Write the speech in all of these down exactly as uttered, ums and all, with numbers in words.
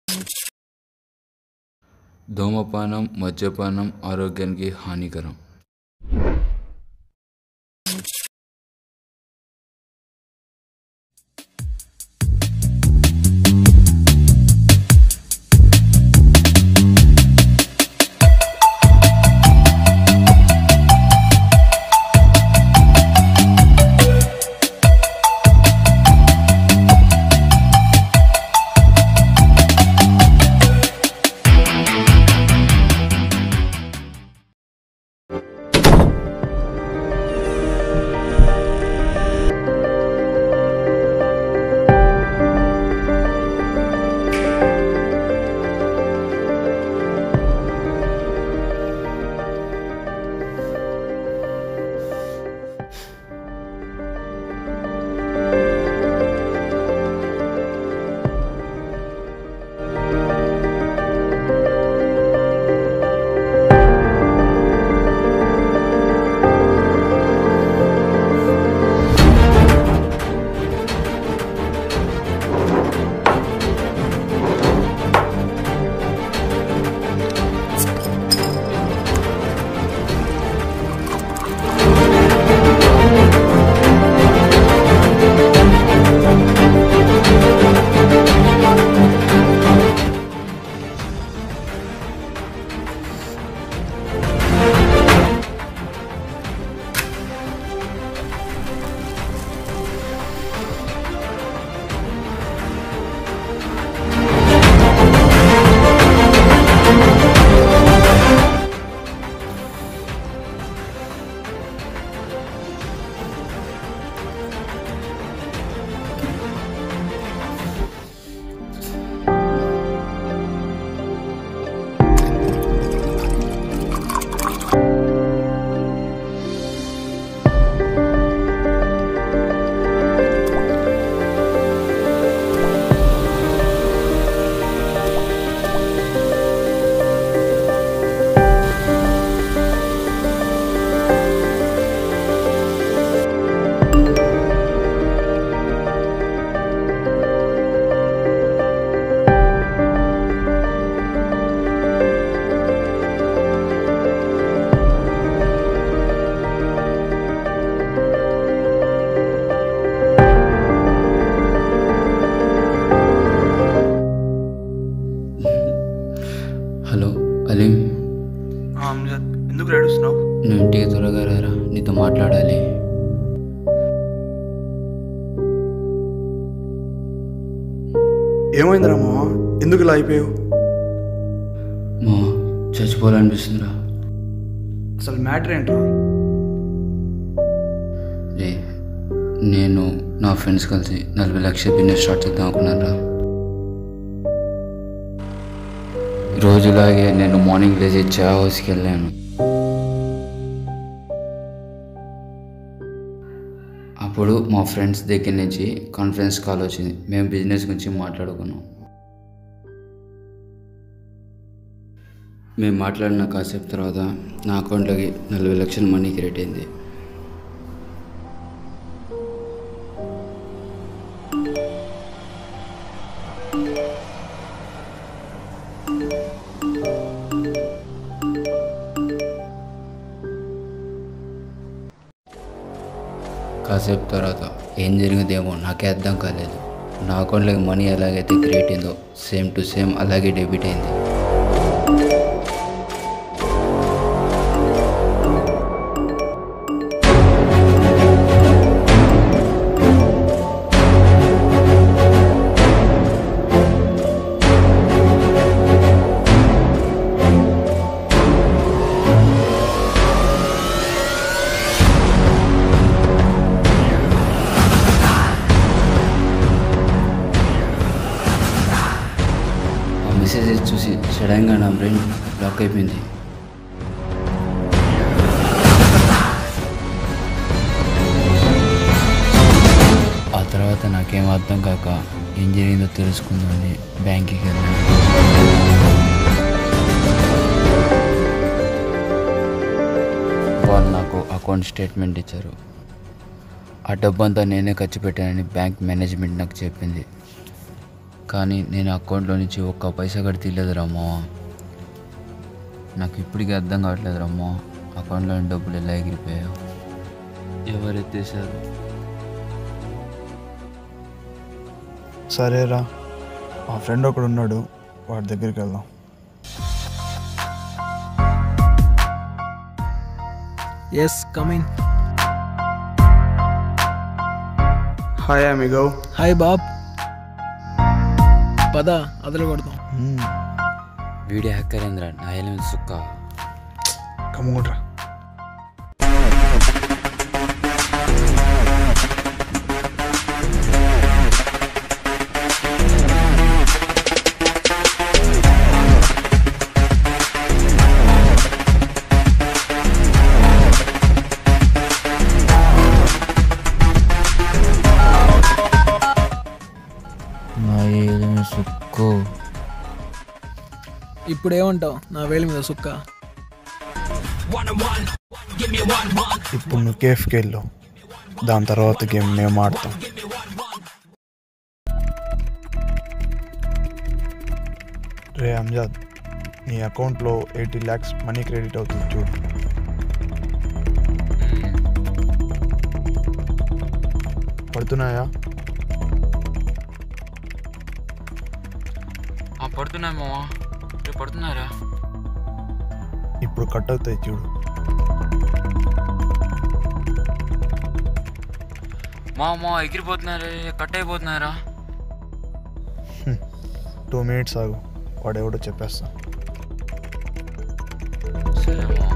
ధూమపానం మద్యపానం ఆరోగ్యానికి హానికరం. హలో అలీం. ఎందుకు ఏడుస్తున్నావు? నువ్వు ఇంటికి త్వరగా రారా, నీతో మాట్లాడాలి. ఏమైందిరా మామ, ఎందుకు ఇలా అయిపోయావు? మా చచ్చిపోవాలనిపిస్తుందిరా. అసలు మ్యాటర్ ఏంట్రా? రే, నేను నా ఫ్రెండ్స్ కలిసి నలభై లక్షల బిజినెస్ స్టార్ట్ చేద్దాం అనుకున్నారా. రోజులాగే నేను మార్నింగ్ లేచి చా హౌస్కి వెళ్ళాను. అప్పుడు మా ఫ్రెండ్స్ దగ్గర నుంచి కాన్ఫరెన్స్ కాల్ వచ్చింది. మేము బిజినెస్ గురించి మాట్లాడుకున్నాం. మేము మాట్లాడిన కాసేపు తర్వాత నా అకౌంట్లోకి నలభై లక్షల మనీ క్రియేట్ అయింది. కాసేపు తర్వాత ఏం జరిగిందేమో నాకే అర్థం కాలేదు. నా అకౌంట్లోకి మనీ ఎలాగైతే క్రియేట్ అయిందో సేమ్ టు సేమ్ అలాగే డెబిట్ అయింది. మెసేజెస్ చూసి సడన్గా నా బ్రెయిన్ బ్లాక్ అయిపోయింది. ఆ తర్వాత నాకేం అర్థం కాక ఏం జరిగిందో తెలుసుకుందామని బ్యాంక్కి వెళ్ళాను. వాళ్ళు నాకు అకౌంట్ స్టేట్మెంట్ ఇచ్చారు. ఆ డబ్బంతా నేనే ఖర్చు పెట్టానని బ్యాంక్ మేనేజ్మెంట్ నాకు చెప్పింది. కానీ నేను అకౌంట్లో నుంచి ఒక్క పైసా కూడా తీయలేదురా మామ. నాకు ఇప్పటికీ అర్థం కావట్లేదు రమ్మా, అకౌంట్లో డబ్బులు ఎలా ఎగిరిపోయావు, ఎవరు ఎత్తేసారు? సరేరా, మా ఫ్రెండ్ ఒకడు ఉన్నాడు, వాడి దగ్గరికి వెళ్దాం. Yes coming. Hi amigo. Hi Bob, పద అదలు కొడతాం. వీడియో హ్యాకరేంద్ర నా ఎలిమెంట్ సుక్క కమ్ముకుంట్రా. నా ఎలిమెంట్ సుక్కు. ఇప్పుడు ఏమంటావు నా వేలి మీద సుక్క? ఇప్పుడు నువ్వు కేఫ్కి వెళ్ళు, దాని తర్వాత గేమ్ మేము ఆడతాం. రే అంజాద్, నీ అకౌంట్లో ఎయిటీ ల్యాక్స్ మనీ క్రెడిట్ అవుతుంది చూడు. పడుతున్నాయా? పడుతున్నాయి మామా, పడుతున్నారా? ఇప్పుడు కట్ అవుతాయి చూడు. మా మా ఎగిరిపోతున్నారే, కట్ అయిపోతున్నారా? టూ మినిట్స్ ఆగు, వాడెవడో చెప్పేస్తా. సరే మా.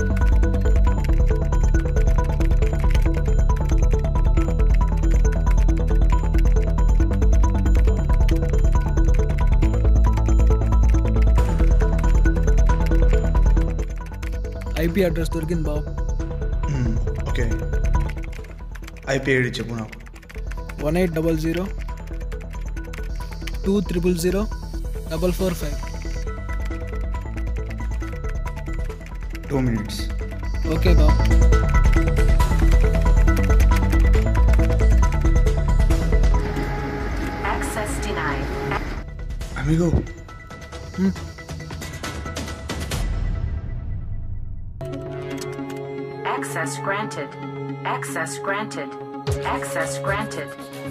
ఐపీ అడ్రస్ దొరికింది బాబు. ఓకే, ఐపీ ఐడి చెప్పు నాకు. One eight double zero two triple zero double four five. Two minutes. Okay బాబు. Amigo, Access granted. Access granted. Access granted.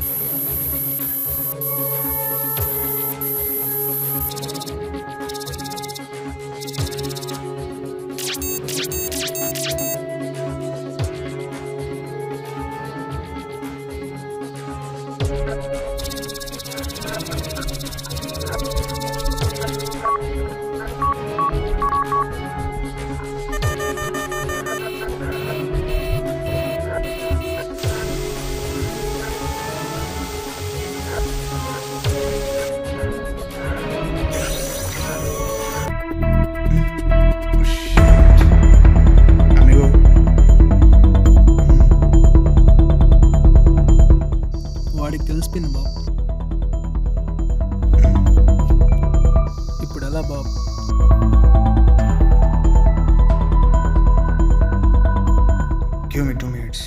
వాడికి తెలిసిపోయింది బాబు. ఇప్పుడు ఎలా బాబు? Give me two minutes.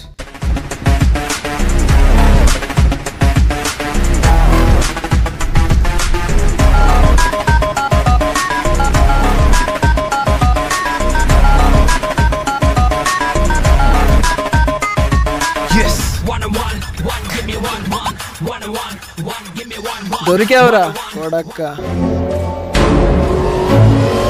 దొరికావురా కొడక్క.